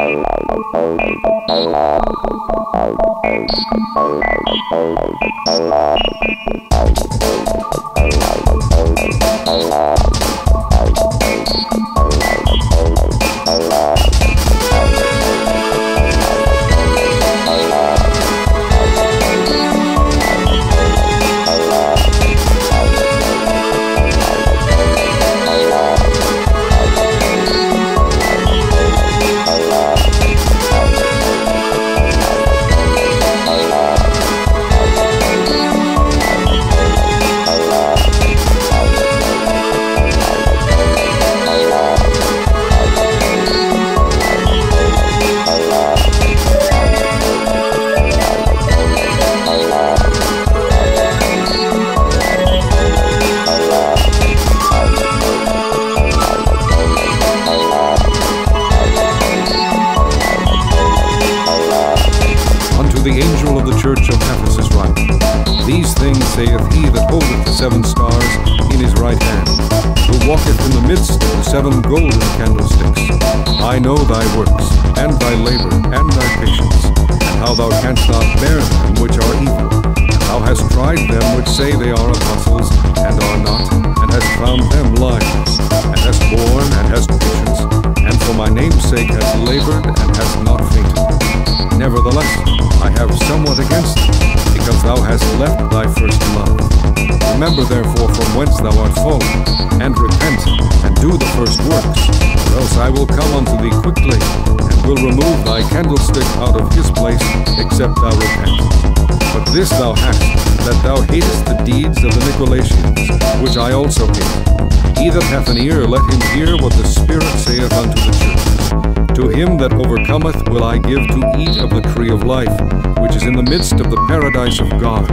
The angel of the church of Ephesus write, These things saith he that holdeth the 7 stars in his right hand, who walketh in the midst of the 7 golden candlesticks. I know thy works, and thy labor, and thy patience, and how thou canst not bear them which are evil. And thou hast tried them which say they are apostles, and are not, and hast found them liars, and hast borne, and hast patience, and for my name's sake hast labored, and hast not fainted. Nevertheless, I have somewhat against thee, because thou hast left thy first love. Remember therefore from whence thou art fallen, and repent, and do the first works, or else I will come unto thee quickly, and will remove thy candlestick out of his place, except thou repent. But this thou hast, that thou hatest the deeds of the Nicolaitans, which I also hate. He that hath an ear, let him hear what the Spirit saith unto the churches. To him that overcometh will I give to eat of the tree of life, which is in the midst of the paradise of God.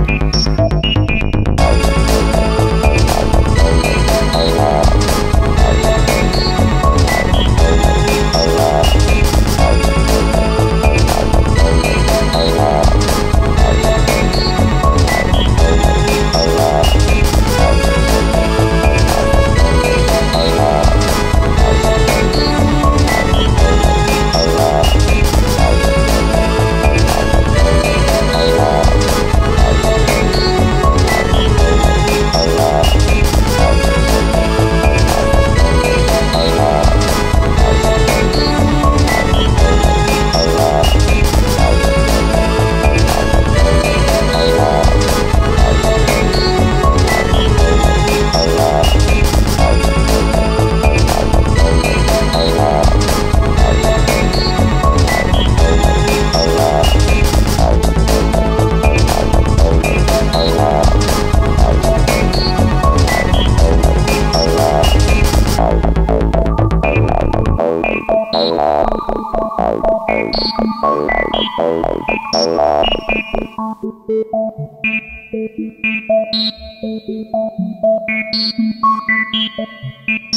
Thank you.